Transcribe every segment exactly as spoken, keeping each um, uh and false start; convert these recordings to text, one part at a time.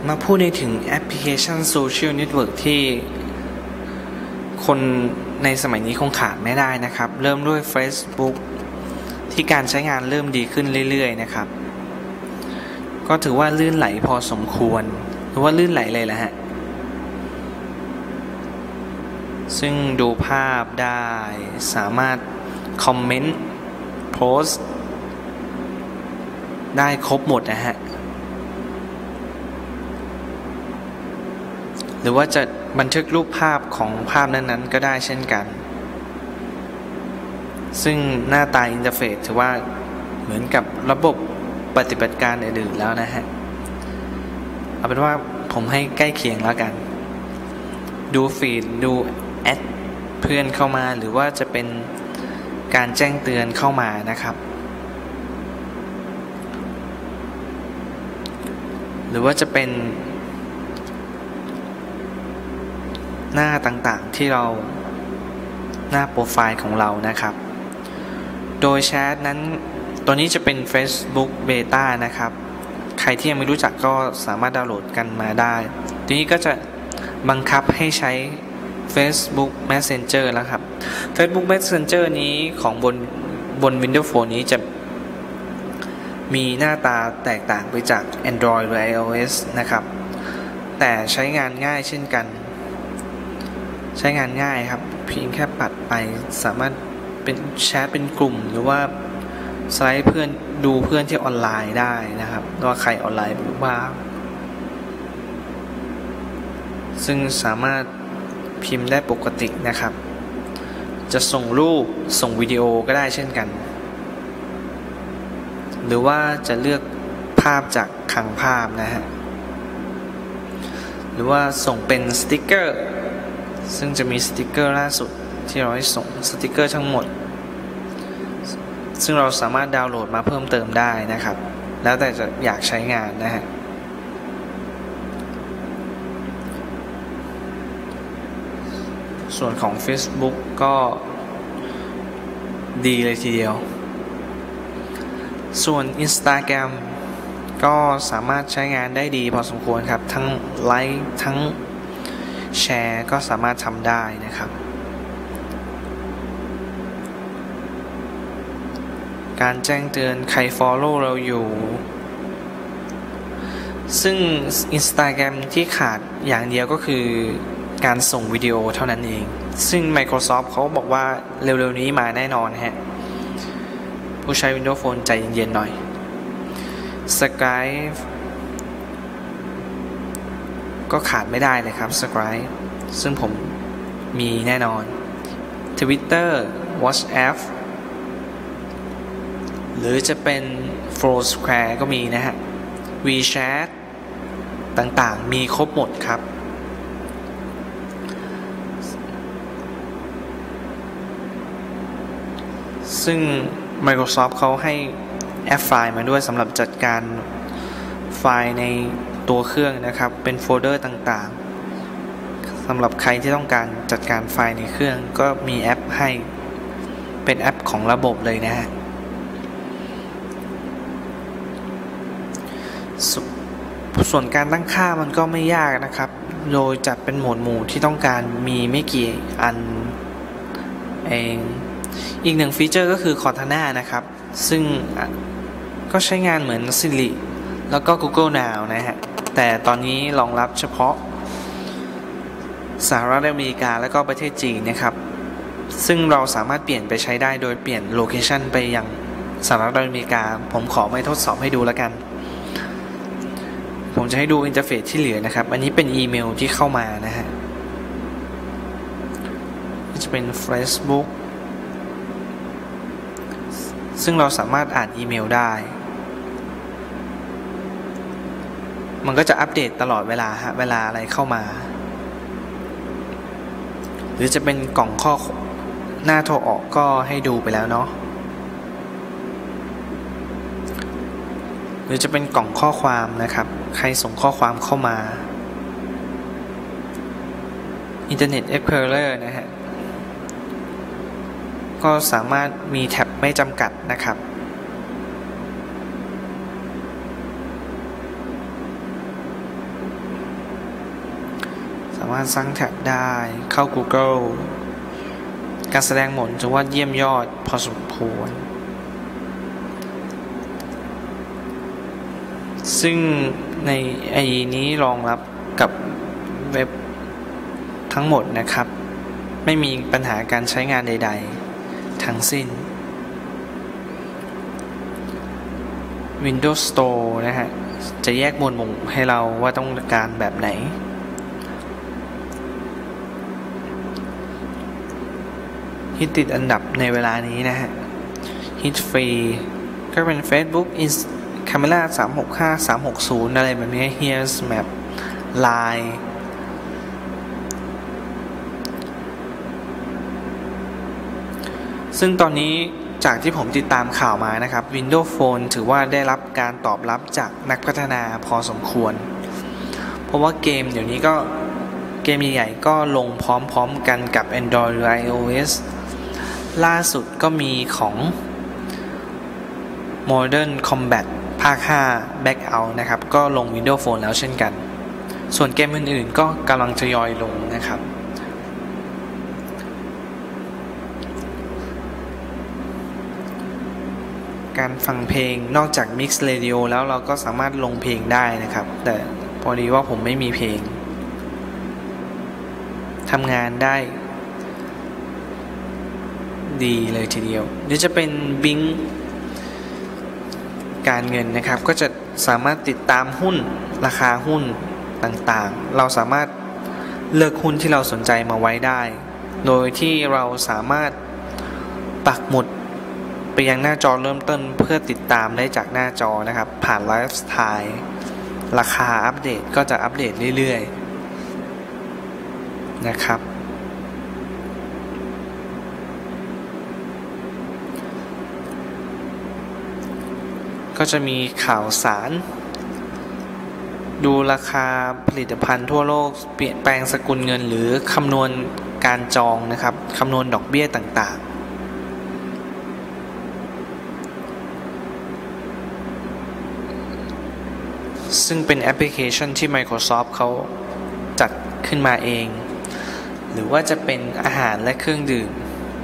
มาพูดในถึงแอปพลิเคชันโซเชียลเน็ตเวิร์กที่คนในสมัยนี้คงขาดไม่ได้นะครับเริ่มด้วย Facebook ที่การใช้งานเริ่มดีขึ้นเรื่อยๆนะครับก็ถือว่าลื่นไหลพอสมควรหรือว่าลื่นไหลเลยแหละฮะซึ่งดูภาพได้สามารถคอมเมนต์โพสต์ได้ครบหมดนะฮะหรือว่าจะบันทึกรูปภาพของภาพนั้นๆก็ได้เช่นกันซึ่งหน้าตาอินเทอร์เฟซถือว่าเหมือนกับระบบปฏิบัติการอื่นๆแล้วนะฮะเอาเป็นว่าผมให้ใกล้เคียงแล้วกันดูฟีดดูแอดเพื่อนเข้ามาหรือว่าจะเป็นการแจ้งเตือนเข้ามานะครับหรือว่าจะเป็นหน้าต่างๆที่เราหน้าโปรไฟล์ของเรานะครับโดยแชทนั้นตัวนี้จะเป็น Facebook Beta นะครับใครที่ยังไม่รู้จักก็สามารถดาวน์โหลดกันมาได้ทีนี้ก็จะบังคับให้ใช้ Facebook Messenger แล้วครับ Facebook Messenger นี้ของบนบน Windows Phone นี้จะมีหน้าตาแตกต่างไปจาก Android หรือ iOS นะครับแต่ใช้งานง่ายเช่นกันใช้งานง่ายครับเพียงแค่ปัดไปสามารถเป็นแชทเป็นกลุ่มหรือว่าสไลด์เพื่อนดูเพื่อนที่ออนไลน์ได้นะครับว่าใครออนไลน์บ้างซึ่งสามารถพิมพ์ได้ปกตินะครับจะส่งรูปส่งวิดีโอก็ได้เช่นกันหรือว่าจะเลือกภาพจากคลังภาพนะฮะหรือว่าส่งเป็นสติกเกอร์ซึ่งจะมีสติกเกอร์ล่าสุดที่เราให้ส่งสติกเกอร์ทั้งหมดซึ่งเราสามารถดาวน์โหลดมาเพิ่มเติมได้นะครับแล้วแต่จะอยากใช้งานนะฮะส่วนของ Facebook ก็ดีเลยทีเดียวส่วน Instagram ก็สามารถใช้งานได้ดีพอสมควรครับทั้งไลค์ทั้งแชร์ก็สามารถทำได้นะครับการแจ้งเตือนใคร follow เราอยู่ซึ่ง Instagram ที่ขาดอย่างเดียวก็คือการส่งวิดีโอเท่านั้นเองซึ่ง Microsoft เขาบอกว่าเร็วๆนี้มาแน่นอนฮะผู้ใช้ Windows Phone ใจเย็นๆหน่อย Skype ก็ขาดไม่ได้เลยครับ Skype ซึ่งผมมีแน่นอน Twitter WhatsApp หรือจะเป็น Foursquare ก็มีนะฮะ WeChat ต่างๆมีครบหมดครับซึ่ง Microsoft เขาให้แอปไฟล์มาด้วยสำหรับจัดการไฟล์ในตัวเครื่องนะครับเป็นโฟลเดอร์ต่างๆสำหรับใครที่ต้องการจัดการไฟล์ในเครื่องก็มีแอปให้เป็นแอปของระบบเลยนะฮะสส่วนการตั้งค่ามันก็ไม่ยากนะครับโดยจัดเป็นหมวดหมู่ที่ต้องการมีไม่กี่อันเองอีกหนึ่งฟีเจอร์ก็คือ Cortana นะครับซึ่งก็ใช้งานเหมือน Siri แล้วก็ Google Now นะฮะแต่ตอนนี้รองรับเฉพาะสหรัฐอเมริกาและก็ประเทศจีนนะครับซึ่งเราสามารถเปลี่ยนไปใช้ได้โดยเปลี่ยนโลเคชันไปยังสหรัฐอเมริกาผมขอไม่ทดสอบให้ดูแล้วกันผมจะให้ดูอินเทอร์เฟซที่เหลือนะครับอันนี้เป็นอีเมลที่เข้ามานะฮะจะเป็น Facebookซึ่งเราสามารถอ่านอีเมลได้มันก็จะอัปเดตตลอดเวลาฮะเวลาอะไรเข้ามาหรือจะเป็นกล่องข้อหน้าโทรออกก็ให้ดูไปแล้วเนาะหรือจะเป็นกล่องข้อความนะครับใครส่งข้อความเข้ามา Internet Explorer นะฮะก็สามารถมีแท็บไม่จำกัดนะครับ หามารถสร้างแท็บได้เข้า Google การแสดงผลถือว่าเยี่ยมยอดพอสมควรซึ่งในไอนี้รองรับกับเว็บทั้งหมดนะครับไม่มีปัญหาการใช้งานใดๆทั้งสิ้น Windows Store นะฮะจะแยกหมวดหมู่ให้เราว่าต้องการแบบไหนฮิตติดอันดับในเวลานี้นะฮะฮิตฟรีก็เป็น Facebook Camera สามหกห้า สามหกศูนย์อะไรแบบนี้ Here's Map Line ซึ่งตอนนี้จากที่ผมติดตามข่าวมานะครับ Windows Phone ถือว่าได้รับการตอบรับจากนักพัฒนาพอสมควรเพราะว่าเกมเดี๋ยวนี้ก็เกมใหญ่ๆก็ลงพร้อมๆกันกับ Android หรือ iOS ล่าสุดก็มีของ Modern Combat ภาค ห้า Blackout นะครับก็ลง Windows Phone แล้วเช่นกันส่วนเกมอื่นๆก็กำลังทยอยลงนะครับการฟังเพลงนอกจาก Mix Radio แล้วเราก็สามารถลงเพลงได้นะครับแต่พอดีว่าผมไม่มีเพลงทำงานได้ดีเลยทีเดียวนี่จะเป็น Bing การเงินนะครับก็จะสามารถติดตามหุ้นราคาหุ้นต่างๆเราสามารถเลือกหุ้นที่เราสนใจมาไว้ได้โดยที่เราสามารถปักหมุดไปยังหน้าจอเริ่มต้นเพื่อติดตามได้จากหน้าจอนะครับผ่านไลฟ์สไตล์ราคาอัปเดตก็จะอัปเดตเรื่อยๆนะครับก็จะมีข่าวสารดูราคาผลิตภัณฑ์ทั่วโลกเปลี่ยนแปลงสกุลเงินหรือคำนวณการจองนะครับคำนวณดอกเบี้ยต่างๆซึ่งเป็นแอปพลิเคชันที่ Microsoft เขาจัดขึ้นมาเองหรือว่าจะเป็นอาหารและเครื่องดื่ม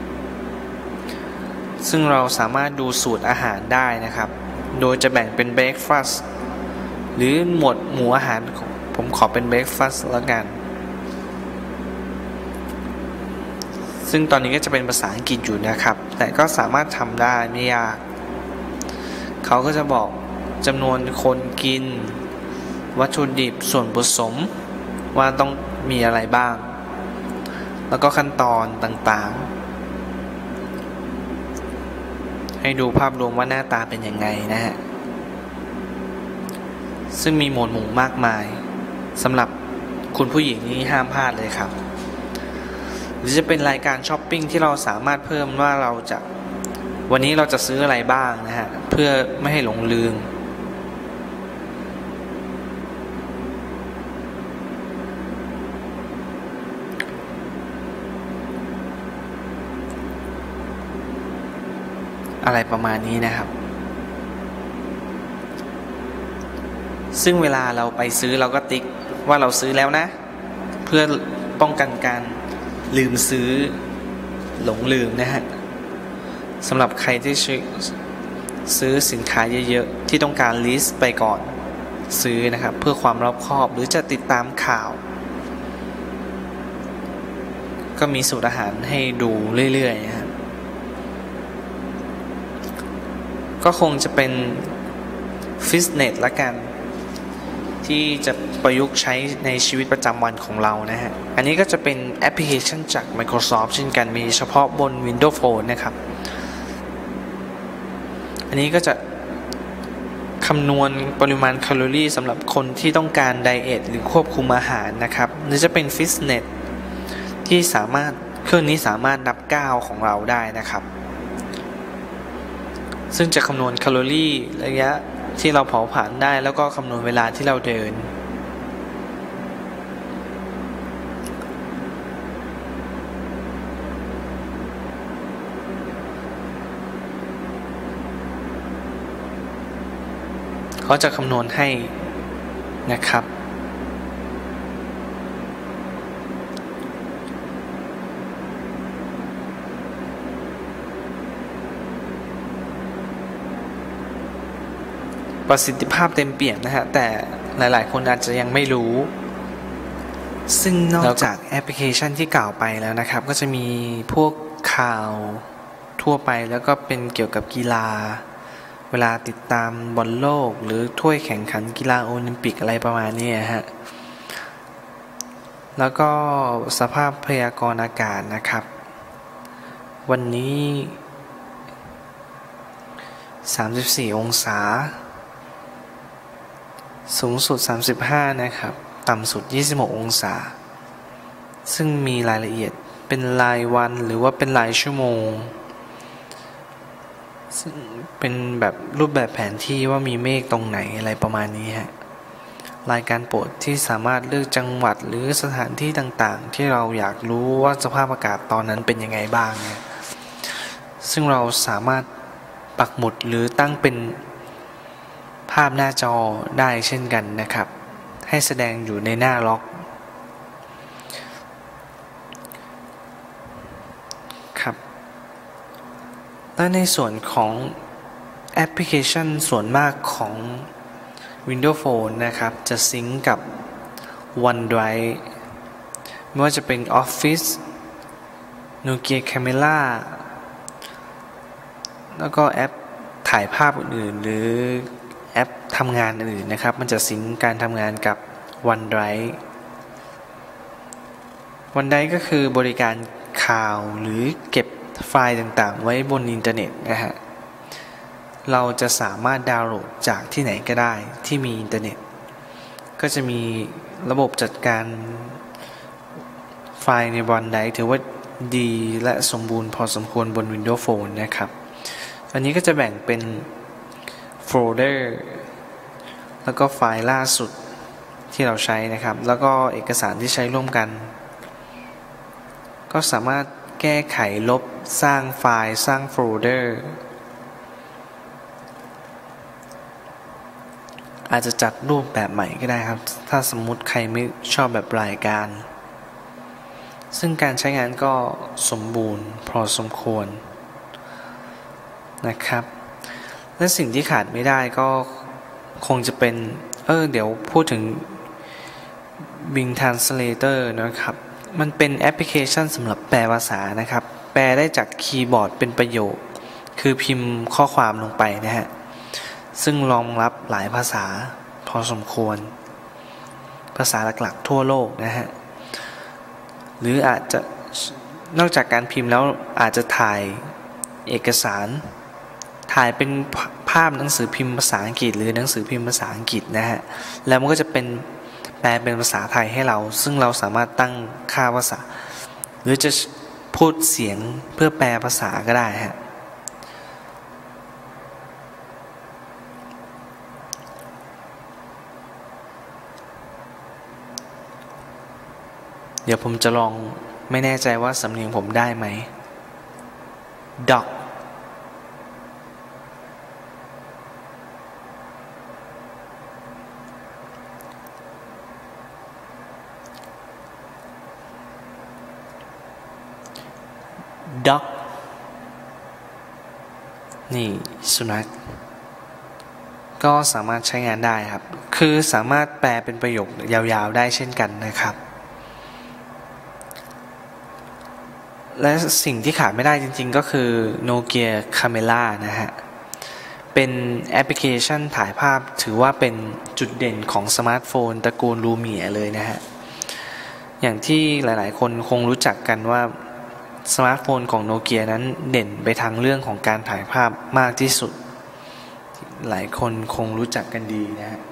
ซึ่งเราสามารถดูสูตรอาหารได้นะครับโดยจะแบ่งเป็นเบรคฟาสต์หรือหมวดหมู่อาหารผมขอเป็นเบรคฟาสต์แล้วกันซึ่งตอนนี้ก็จะเป็นภาษาอังกฤษอยู่นะครับแต่ก็สามารถทำได้ไม่ยากเขาก็จะบอกจำนวนคนกินวัตถุดิบส่วนผสมว่าต้องมีอะไรบ้างแล้วก็ขั้นตอนต่างๆให้ดูภาพรวมว่าหน้าตาเป็นยังไงนะฮะซึ่งมีหมวดหมู่มากมายสำหรับคุณผู้หญิงนี่ห้ามพลาดเลยครับหรือจะเป็นรายการช้อปปิ้งที่เราสามารถเพิ่มว่าเราจะวันนี้เราจะซื้ออะไรบ้างนะฮะเพื่อไม่ให้หลงลืมอะไรประมาณนี้นะครับซึ่งเวลาเราไปซื้อเราก็ติ๊กว่าเราซื้อแล้วนะเพื่อป้องกันการลืมซื้อหลงลืมนะฮะสำหรับใครที่ซื้อสินค้าเยอะๆที่ต้องการลิสต์ไปก่อนซื้อนะครับเพื่อความรอบคอบหรือจะติดตามข่าวก็มีสูตรอาหารให้ดูเรื่อยๆนะครับก็คงจะเป็นฟิตเนสละกันที่จะประยุกต์ใช้ในชีวิตประจำวันของเรานะฮะอันนี้ก็จะเป็นแอปพลิเคชันจาก Microsoft เช่นกันมีเฉพาะบน Windows Phone นะครับอันนี้ก็จะคำนวณปริมาณแคลอรี่สำหรับคนที่ต้องการไดเอทหรือควบคุมอาหารนะครับหรือจะเป็นฟิตเนสที่สามารถเครื่องนี้สามารถนับก้าวของเราได้นะครับซึ่งจะคำนวณแคลอรี่ระยะที่เราเผาผลาญได้แล้วก็คำนวณเวลาที่เราเดินเขาจะคำนวณให้นะครับประสิทธิภาพเต็มเปี่ยมนะฮะแต่หลายๆคนอาจจะยังไม่รู้ซึ่งนอกจากแอปพลิเคชันที่กล่าวไปแล้วนะครับก็จะมีพวกข่าวทั่วไปแล้วก็เป็นเกี่ยวกับกีฬาเวลาติดตามบอลโลกหรือถ้วยแข่งขันกีฬาโอลิมปิกอะไรประมาณนี้ฮะแล้วก็สภาพพยากรณ์อากาศนะครับวันนี้สามสิบสี่องศาสูงสุดสามสิบห้านะครับต่ำสุดยี่สิบหกองศาซึ่งมีรายละเอียดเป็นรายวันหรือว่าเป็นรายชั่วโมงซึ่งเป็นแบบรูปแบบแผนที่ว่ามีเมฆตรงไหนอะไรประมาณนี้ฮะรายการโปรดที่สามารถเลือกจังหวัดหรือสถานที่ต่างๆที่เราอยากรู้ว่าสภาพอากาศตอนนั้นเป็นยังไงบ้างเนี่ยซึ่งเราสามารถปักหมุดหรือตั้งเป็นภาพหน้าจอได้เช่นกันนะครับให้แสดงอยู่ในหน้าล็อกครับและในส่วนของแอปพลิเคชันส่วนมากของ Windows Phone นะครับจะซิงก์กับ OneDrive ไม่ว่าจะเป็น Office Nokia Camera แล้วก็แอปถ่ายภาพอื่นๆหรือแอปทำงานอื่นนะครับมันจะซิงก์การทำงานกับ OneDrive OneDrive ก็คือบริการข่าวหรือเก็บไฟล์ต่างๆไว้บนอินเทอร์เน็ตนะฮะเราจะสามารถดาวน์โหลดจากที่ไหนก็ได้ที่มีอินเทอร์เน็ตก็จะมีระบบจัดการไฟล์ใน OneDrive ถือว่าดีและสมบูรณ์พอสมควรบน Windows Phone นะครับอันนี้ก็จะแบ่งเป็นโฟลเดอร์แล้วก็ไฟล์ล่าสุดที่เราใช้นะครับแล้วก็เอกสารที่ใช้ร่วมกันก็สามารถแก้ไขลบสร้างไฟล์สร้างโฟลเดอร์อาจจะจัดรูปแบบใหม่ก็ได้ครับถ้าสมมุติใครไม่ชอบแบบรายการซึ่งการใช้งานก็สมบูรณ์พอสมควรนะครับและสิ่งที่ขาดไม่ได้ก็คงจะเป็นเออเดี๋ยวพูดถึง Bing Translator นะครับมันเป็นแอปพลิเคชันสำหรับแปลภาษานะครับแปลได้จากคีย์บอร์ดเป็นประโยคคือพิมพ์ข้อความลงไปนะฮะซึ่งรองรับหลายภาษาพอสมควรภาษาหลักๆทั่วโลกนะฮะหรืออาจจะนอกจากการพิมพ์แล้วอาจจะถ่ายเอกสารถ่ายเป็นภาพหนังสือพิมพ์ภาษาอังกฤษหรือหนังสือพิมพ์ภาษาอังกฤษนะฮะแล้วมันก็จะเป็นแปลเป็นภาษาไทยให้เราซึ่งเราสามารถตั้งค่าภาษาหรือจะพูดเสียงเพื่อแปลภาษาก็ได้ฮะเดี๋ยวผมจะลองไม่แน่ใจว่าสำเนียงผมได้ไหม dog dog นี่สุนัขก็สามารถใช้งานได้ครับคือสามารถแปลเป็นประโยคยาวๆได้เช่นกันนะครับและสิ่งที่ขาดไม่ได้จริงๆก็คือ Nokia Camera นะฮะเป็นแอปพลิเคชันถ่ายภาพถือว่าเป็นจุดเด่นของสมาร์ทโฟนตระกูลลูเมียเลยนะฮะอย่างที่หลายๆคนคงรู้จักกันว่าสมาร์ทโฟนของโนเกียนั้นเด่นไปทางเรื่องของการถ่ายภาพมากที่สุดหลายคนคงรู้จักกันดีนะฮะ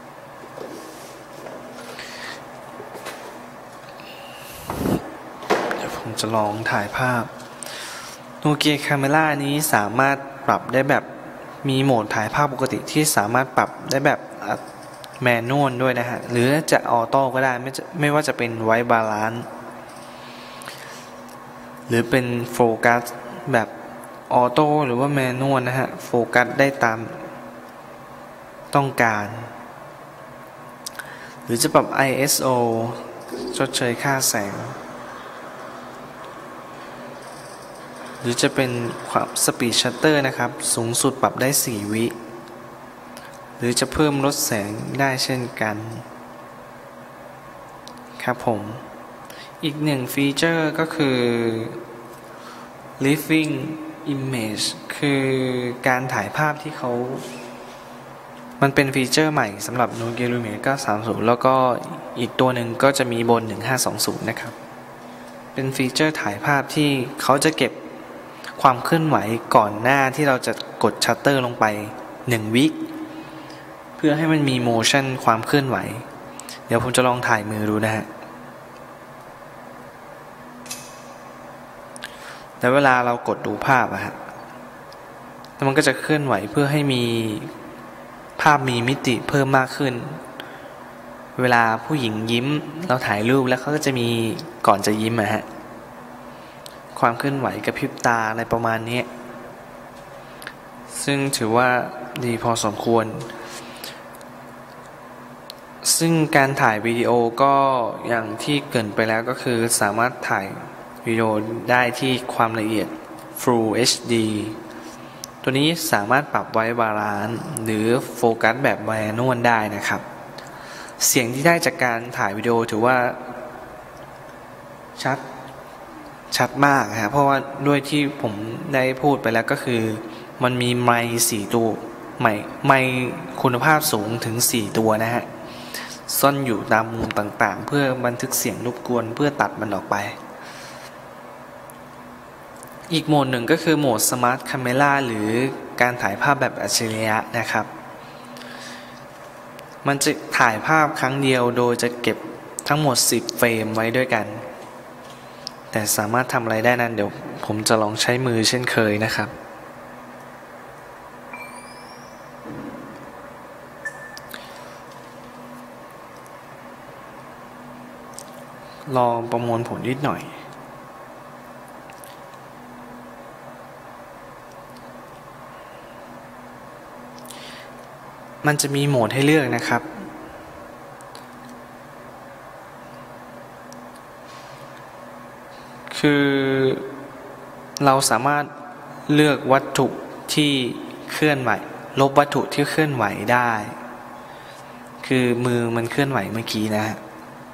เดี๋ยวผมจะลองถ่ายภาพโนเกีย Camera นี้สามารถปรับได้แบบมีโหมดถ่ายภาพปกติที่สามารถปรับได้แบบแมนนวลด้วยนะฮะหรือจะออโต้ก็ได้ไม่ไม่ว่าจะเป็นไวท์บาลานซ์หรือเป็นโฟกัสแบบออโต้หรือว่าแมนนวลนะฮะโฟกัสได้ตามต้องการหรือจะปรับ ไอ เอส โอ ชดเชยค่าแสงหรือจะเป็นความสปีดชัตเตอร์นะครับสูงสุดปรับได้สี่วิหรือจะเพิ่มลดแสงได้เช่นกันครับผมอีกหนึ่งฟีเจอร์ก็คือ living image คือการถ่ายภาพที่เขามันเป็นฟีเจอร์ใหม่สำหรับ Nokia Lumia เก้าสามศูนย์แล้วก็อีกตัวหนึ่งก็จะมีบนหนึ่งห้าสองศูนย์นะครับเป็นฟีเจอร์ถ่ายภาพที่เขาจะเก็บความเคลื่อนไหวก่อนหน้าที่เราจะกดชัตเตอร์ลงไปหนึ่งวิเพื่อให้มันมีโมชั่นความเคลื่อนไหวเดี๋ยวผมจะลองถ่ายมือดูนะฮะแล้วเวลาเรากดดูภาพอะฮะแล้วมันก็จะเคลื่อนไหวเพื่อให้มีภาพมีมิติเพิ่มมากขึ้นเวลาผู้หญิงยิ้มเราถ่ายรูปแล้วเขาก็จะมีก่อนจะยิ้มอะฮะความเคลื่อนไหวกระพริบตาอะไรประมาณนี้ซึ่งถือว่าดีพอสมควรซึ่งการถ่ายวิดีโอก็อย่างที่เกริ่นไปแล้วก็คือสามารถถ่ายวิดีโอได้ที่ความละเอียด Full เอช ดี ตัวนี้สามารถปรับไว้บาลานซ์หรือโฟกัสแบบแมนนวลได้นะครับเสียงที่ได้จากการถ่ายวิดีโอถือว่าชัดชัดมากครับเพราะว่าด้วยที่ผมได้พูดไปแล้วก็คือมันมีไมค์สี่ตัวไมค์ไมค์คุณภาพสูงถึงสี่ตัวนะฮะซ่อนอยู่ตามมุมต่างๆเพื่อบันทึกเสียงรบกวนเพื่อตัดมันออกไปอีกโหมดหนึ่งก็คือโหมด Smart Camera หรือการถ่ายภาพแบบอัจฉริยะนะครับมันจะถ่ายภาพครั้งเดียวโดยจะเก็บทั้งหมดสิบเฟรมไว้ด้วยกันแต่สามารถทำอะไรได้นั้นเดี๋ยวผมจะลองใช้มือเช่นเคยนะครับลองประมวลผลนิดหน่อยมันจะมีโหมดให้เลือกนะครับคือเราสามารถเลือกวัตถุที่เคลื่อนไหวลบวัตถุที่เคลื่อนไหวได้คือมือมันเคลื่อนไหวเมื่อกี้นะฮะ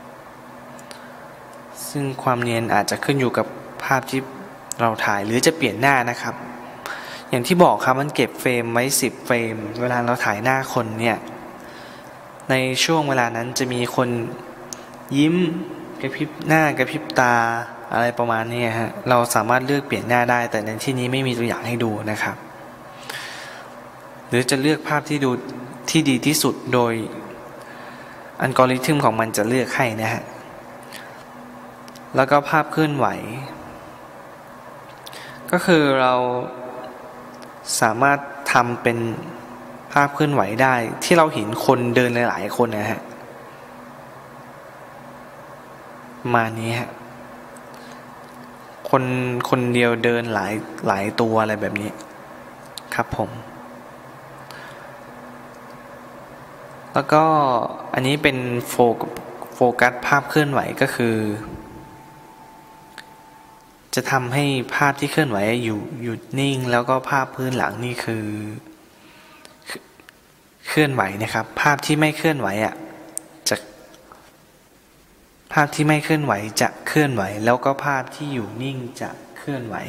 ซึ่งความเนียนอาจจะขึ้นอยู่กับภาพที่เราถ่ายหรือจะเปลี่ยนหน้านะครับอย่างที่บอกครับมันเก็บเฟรมไว้สิบเฟรมเวลาเราถ่ายหน้าคนเนี่ยในช่วงเวลานั้นจะมีคนยิ้มกระพริบหน้ากระพริบตาอะไรประมาณนี้ฮะเราสามารถเลือกเปลี่ยนหน้าได้แต่ในที่นี้ไม่มีตัวอย่างให้ดูนะครับหรือจะเลือกภาพที่ดูที่ดีที่สุดโดยอัลกอริทึมของมันจะเลือกให้นะฮะแล้วก็ภาพเคลื่อนไหวก็คือเราสามารถทำเป็นภาพเคลื่อนไหวได้ที่เราเห็นคนเดินหลายๆคนนะฮะมานี้ฮะคนคนเดียวเดินหลายหลายตัวอะไรแบบนี้ครับผมแล้วก็อันนี้เป็นโฟโฟกัสภาพเคลื่อนไหวก็คือจะทำให้ภาพที่เคลื่อนไหวอยู่หยุดนิ่งแล้วก็ภาพพื้นหลังนี่คือเคลื่อนไหวนะครับภาพที่ไม่เคลื่อนไหวอ่ะจะภาพที่ไม่เคลื่อนไหวจะเคลื่อนไหวแล้วก็ภาพที่อยู่นิ่งจะเคลื่อนไหว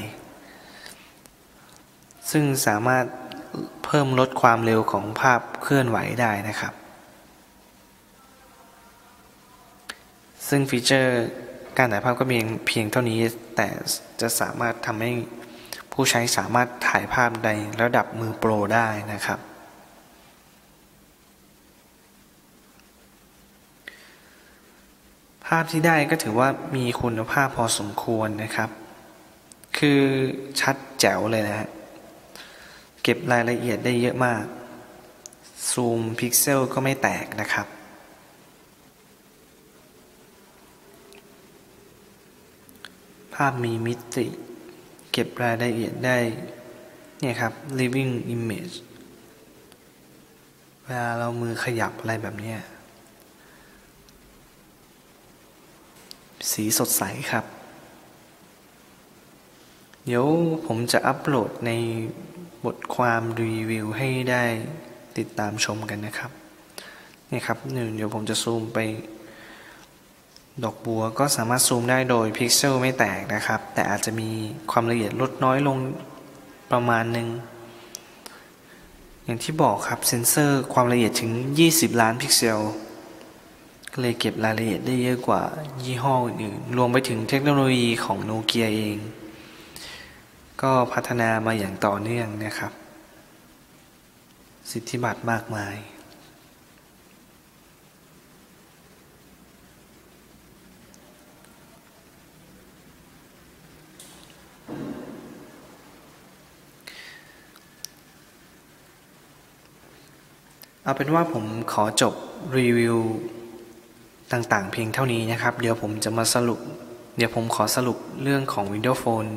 ซึ่งสามารถเพิ่มลดความเร็วของภาพเคลื่อนไหวได้นะครับซึ่งฟีเจอร์การถ่ายภาพก็มีเพียงเท่านี้แต่จะสามารถทำให้ผู้ใช้สามารถถ่ายภาพในระดับมือโปรได้นะครับภาพที่ได้ก็ถือว่ามีคุณภาพพอสมควรนะครับคือชัดแจ๋วเลยนะฮะเก็บรายละเอียดได้เยอะมากซูมพิกเซลก็ไม่แตกนะครับภาพมีมิติเก็บรายละเอียดได้เนี่ยครับ living image เวลาเรามือขยับอะไรแบบนี้สีสดใสครับเดี๋ยวผมจะอัปโหลดในบทความรีวิวให้ได้ติดตามชมกันนะครับนี่ครับเดี๋ยวผมจะซูมไปดอกบัวก็สามารถซูมได้โดยพิกเซลไม่แตกนะครับแต่อาจจะมีความละเอียดลดน้อยลงประมาณหนึ่งอย่างที่บอกครับเซ็นเซอร์ความละเอียดถึงยี่สิบล้านพิกเซลก็เลยเก็บรายละเอียดได้เยอะกว่ายี่ห้ออื่นรวมไปถึงเทคโนโลยีของโนเกียเองก็พัฒนามาอย่างต่อเนื่องนะครับสิทธิบัตรมากมายเอาเป็นว่าผมขอจบรีวิวต่างๆเพียงเท่านี้นะครับเดี๋ยวผมจะมาสรุปเดี๋ยวผมขอสรุปเรื่องของ Windows Phone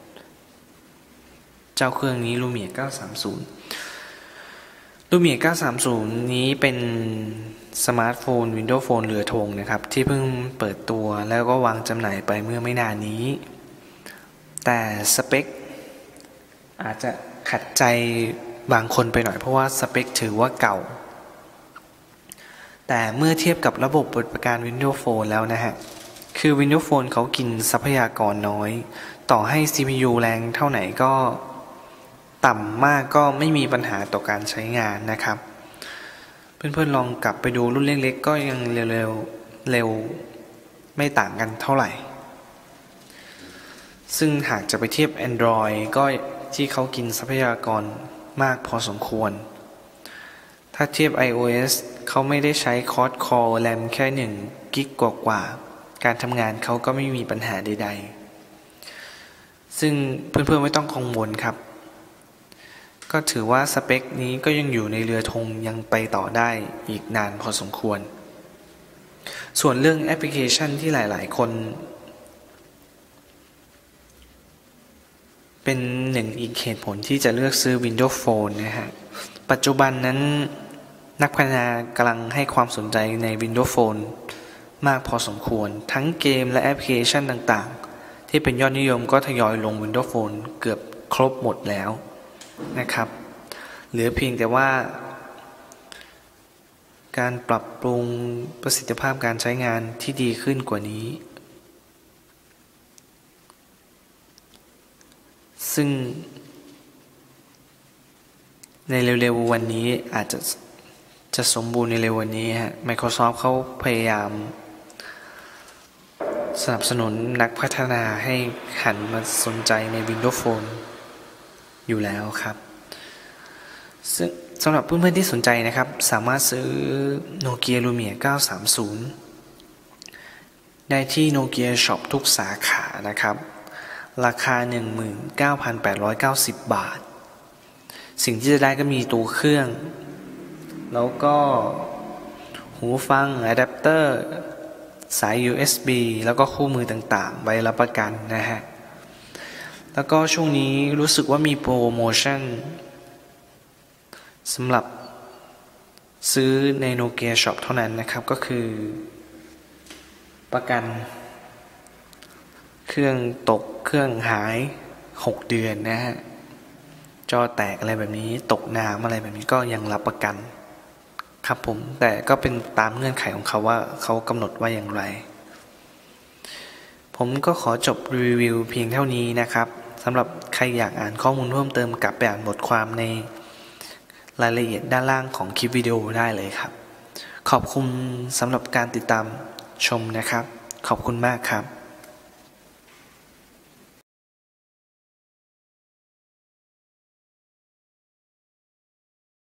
เจ้าเครื่องนี้ Lumia เก้าสามศูนย์ Lumia เก้าสามศูนย์นี้เป็นสมาร์ทโฟน Windows Phone เรือธงนะครับที่เพิ่งเปิดตัวแล้วก็วางจำหน่ายไปเมื่อไม่นานนี้แต่สเปคอาจจะขัดใจบางคนไปหน่อยเพราะว่าสเปคถือว่าเก่าแต่เมื่อเทียบกับระบบปฏิบัติการ Windows Phone แล้วนะฮะคือ Windows Phone เขากินทรัพยากรน้อยต่อให้ ซี พี ยู แรงเท่าไหร่ก็ต่ำมากก็ไม่มีปัญหาต่อการใช้งานนะครับเพื่อนๆลองกลับไปดูรุ่นเล็กๆก็ยังเร็วๆเร็วไม่ต่างกันเท่าไหร่ซึ่งหากจะไปเทียบ Android ก็ที่เขากินทรัพยากรมากพอสมควรถ้าเทียบ iOS เขาไม่ได้ใช้คอร์ดคอร์แรมแค่หนึ่งกิกกว่าๆการทำงานเขาก็ไม่มีปัญหาใดๆซึ่งเพื่อนๆไม่ต้องกังวลครับก็ถือว่าสเปคนี้ก็ยังอยู่ในเรือธงยังไปต่อได้อีกนานพอสมควรส่วนเรื่องแอปพลิเคชันที่หลายๆคนเป็นหนึ่งอีกเหตุผลที่จะเลือกซื้อ Windows Phone นะฮะปัจจุบันนั้นนักพัฒนากำลังให้ความสนใจใน Windows Phone มากพอสมควรทั้งเกมและแอปพลิเคชันต่างๆที่เป็นยอดนิยมก็ทยอยลง Windows Phone เกือบครบหมดแล้วนะครับเหลือเพียงแต่ว่าการปรับปรุงประสิทธิภาพการใช้งานที่ดีขึ้นกว่านี้ซึ่งในเร็วๆวันนี้อาจจะจะสมบูรณ์ในเร็ววันนี้ฮะ Microsoft เขาพยายามสนับสนุนนักพัฒนาให้หันมาสนใจใน Windows Phone อยู่แล้วครับซึ่งสำหรับเพื่อนๆที่สนใจนะครับสามารถซื้อ Nokia Lumia เก้าสามศูนย์ได้ที่ Nokia Shop ทุกสาขานะครับราคา หนึ่งหมื่นเก้าพันแปดร้อยเก้าสิบ บาทสิ่งที่จะได้ก็มีตัวเครื่องแล้วก็หูฟังอะแดปเตอร์สาย ยู เอส บี แล้วก็คู่มือต่างๆใบรับประกันนะฮะแล้วก็ช่วงนี้รู้สึกว่ามีโปรโมชั่นสำหรับซื้อใน Nokia Shop เท่านั้นนะครับก็คือประกันเครื่องตกเครื่องหายหกเดือนนะฮะจอแตกอะไรแบบนี้ตกน้ำอะไรแบบนี้ก็ยังรับประกันครับผมแต่ก็เป็นตามเงื่อนไขของเขาว่าเขากำหนดว่าอย่างไรผมก็ขอจบรีวิวเพียงเท่านี้นะครับสำหรับใครอยากอ่านข้อมูลเพิ่มเติมกลับไปอ่านบทความในรายละเอียดด้านล่างของคลิปวิดีโอได้เลยครับขอบคุณสำหรับการติดตามชมนะครับขอบคุณมากครับ